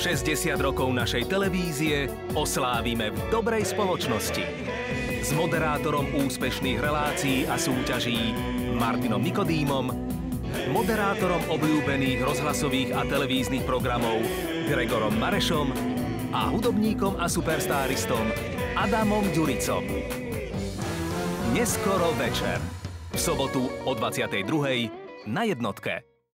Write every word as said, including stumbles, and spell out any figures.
šesťdesiat rokov našej televízie oslávime v dobrej spoločnosti. S moderátorom úspešných relácií a súťaží Martinom Nikodýmom, moderátorom obľúbených rozhlasových a televíznych programov Gregorom Marešom a hudobníkom a superstáristom Adamom Ďuricom. Neskoro večer. V sobotu o dvadsiatej druhej na jednotke.